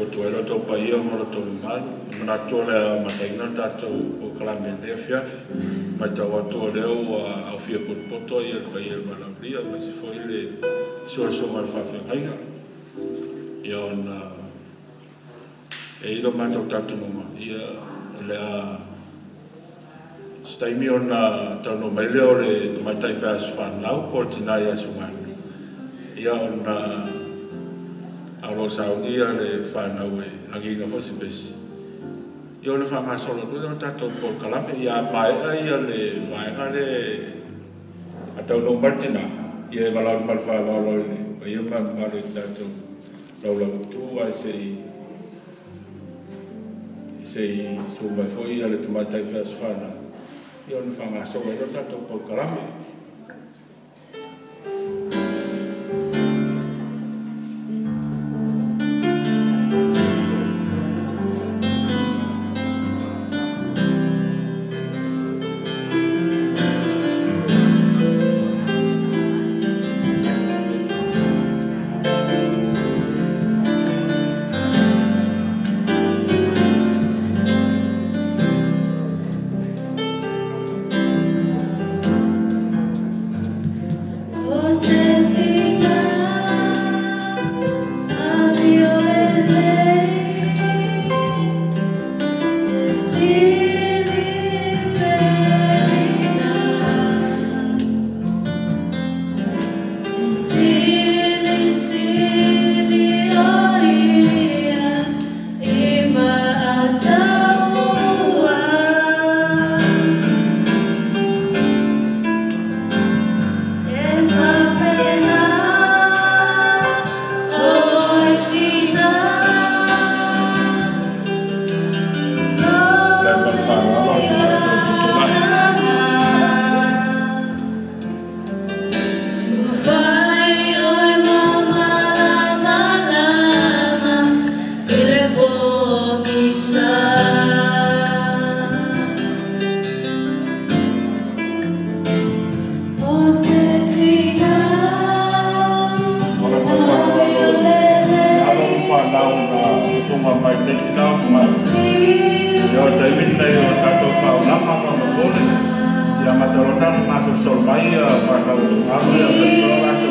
tu ero to pa ia mo to mal na to le mataina ta to o kala me de fia ma ta wa to le o a fia poto ia pa ia ma ria ma se foi le so mal fa fa ai ia na e ilo ma to ta to ma ia le a stai mi ona ta no mai le ore ma tai fa fa lau por tinai a suma ia ona alo saudia le whanau e agi na fosi besi. Ia le whanga solo tu na tato por kalame ia maega ia le maega le atau no martina ia valau mal fa valau le ia ma mare tato lau tu ai sei su mai foi ia le tomata fa sfana. Ia le whanga solo na tato por kalame.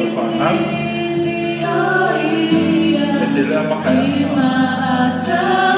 Sila makaya.